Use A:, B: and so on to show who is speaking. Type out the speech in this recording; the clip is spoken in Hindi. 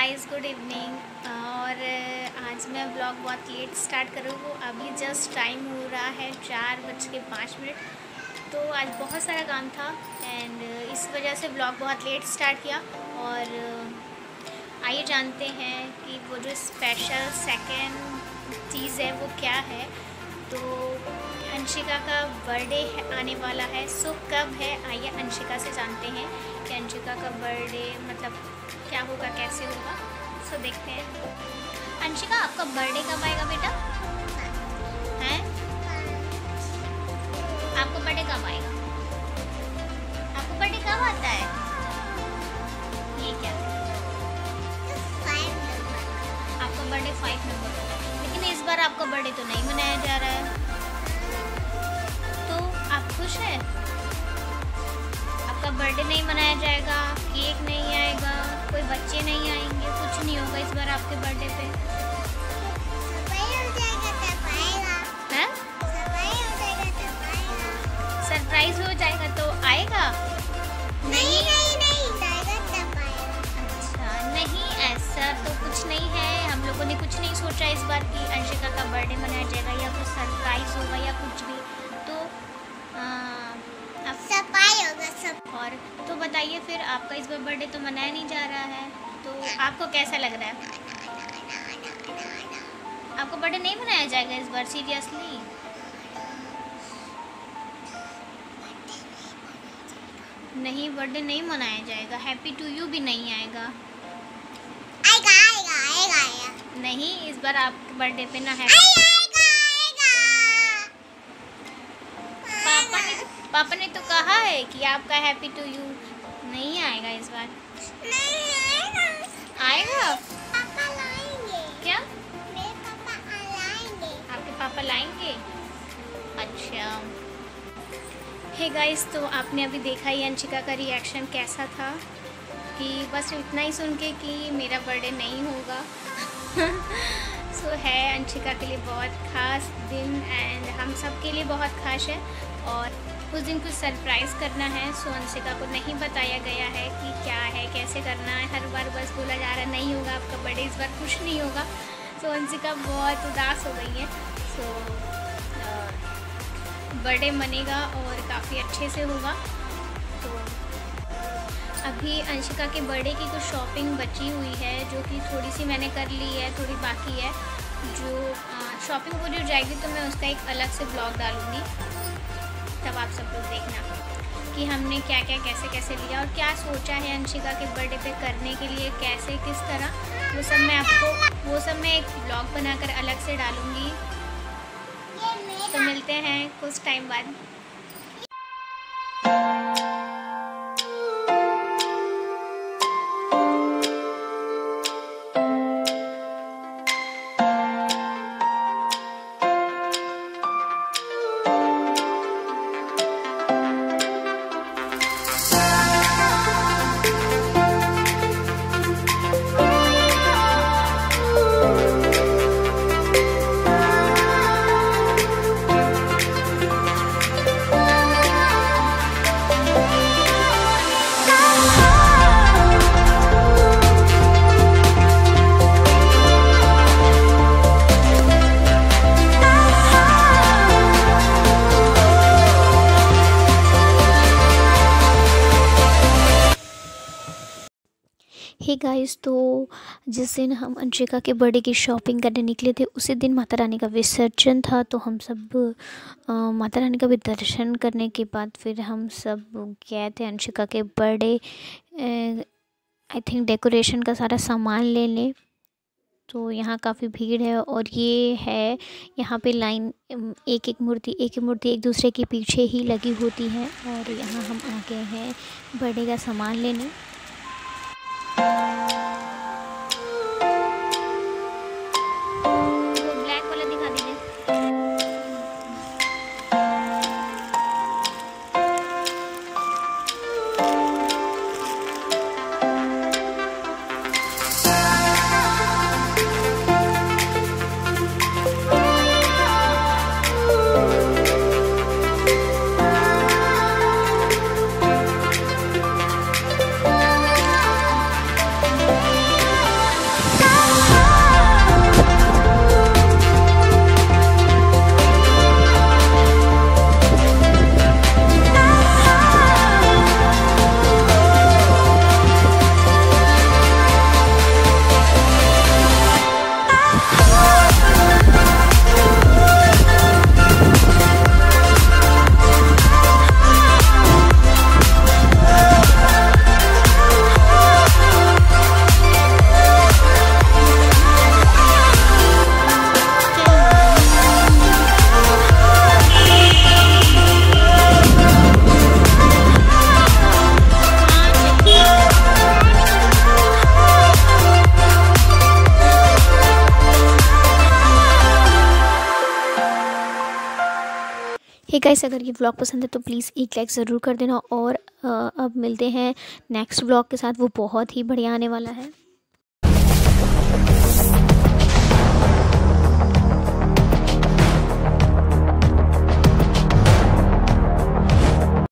A: Guys, good evening. और आज मैं ब्लॉग बहुत लेट स्टार्ट करूँ। अभी जस्ट टाइम हो रहा है 4:05। तो आज बहुत सारा काम था एंड इस वजह से ब्लॉग बहुत लेट स्टार्ट किया। और आइए जानते हैं कि वो जो स्पेशल सेकंड चीज़ है वो क्या है। तो अंशिका का बर्थडे आने वाला है। सो कब है, आइए अंशिका से जानते हैं कि अंशिका का बर्थडे मतलब क्या होगा, कैसे होगा। सो देखते हैं। अंशिका, आपका बर्थडे कब आएगा बेटा? हैं? आपका बर्थडे कब आएगा? आपका बर्थडे कब आता है? ये क्या है? आपका बर्थडे 5 नवंबर को है, लेकिन इस बार आपका बर्थडे तो नहीं मनाया जा रहा है। तो आप खुश हैं? आपका बर्थडे नहीं मनाया जाएगा, केक नहीं आएगा, कोई बच्चे नहीं आएंगे, कुछ नहीं होगा इस बार आपके बर्थडे पे। सरप्राइज हो जाएगा तो आएगा? नहीं। अच्छा, नहीं ऐसा तो कुछ नहीं है। हम लोगों ने कुछ नहीं सोचा इस बार कि अंशिका का बर्थडे मनाया जाएगा या कुछ सरप्राइज होगा या कुछ भी। तो और तो बताइए फिर, आपका इस बार बर्थडे तो मनाया नहीं जा रहा है, तो आपको कैसा लग रहा है? आपका बर्थडे नहीं मनाया जाएगा इस बार? सीरियसली? नहीं, बर्थडे नहीं मनाया जाएगा। हैप्पी टू यू भी नहीं आएगा? आएगा। नहीं, इस बार आपके बर्थडे पे ना हैप्पी। पापा ने तो कहा है कि आपका हैप्पी टू यू नहीं आएगा इस बार। आएगा? पापा लाएंगे। क्या? मेरे पापा लाएंगे। आपके पापा लाएंगे? अच्छा। हे गाइस, तो आपने अभी देखा ही अंशिका का रिएक्शन कैसा था कि बस इतना ही सुन के कि मेरा बर्थडे नहीं होगा। सो है अंशिका के लिए बहुत ख़ास दिन एंड हम सब के लिए बहुत ख़ास है। और उस दिन कुछ सरप्राइज़ करना है। सो अंशिका को नहीं बताया गया है कि क्या है, कैसे करना है। हर बार बस बोला जा रहा है नहीं होगा आपका बर्थडे इस बार, कुछ नहीं होगा। सो अंशिका बहुत उदास हो गई है। सो बर्थडे मनेगा और काफ़ी अच्छे से होगा। तो अभी अंशिका के बर्थडे की कुछ शॉपिंग बची हुई है जो कि थोड़ी सी मैंने कर ली है, थोड़ी बाकी है। जो शॉपिंग पूरी हो जाएगी तो मैं उसका एक अलग से ब्लॉग डालूँगी, तब आप सब लोग देखना कि हमने क्या क्या कैसे कैसे लिया और क्या सोचा है अंशिका के बर्थडे पे करने के लिए, कैसे किस तरह। वो सब मैं एक ब्लॉग बनाकर अलग से डालूँगी। तो मिलते हैं कुछ टाइम बाद। हे गाइस, तो जिस दिन हम अंशिका के बर्थडे की शॉपिंग करने निकले थे उसी दिन माता रानी का विसर्जन था। तो हम सब माता रानी का भी दर्शन करने के बाद फिर हम सब गए थे अंशिका के बर्थडे आई थिंक डेकोरेशन का सारा सामान लेने। तो यहाँ काफ़ी भीड़ है और ये है यहाँ पे लाइन, एक मूर्ति एक दूसरे के पीछे ही लगी होती है। और यहाँ हम आ गए हैं बर्थडे का सामान लेने। ब्लैक वाला दिखा दीजिए। गाइस, अगर ये व्लॉग पसंद है तो प्लीज़ एक लाइक ज़रूर कर देना। और अब मिलते हैं नेक्स्ट व्लॉग के साथ, वो बहुत ही बढ़िया आने वाला है।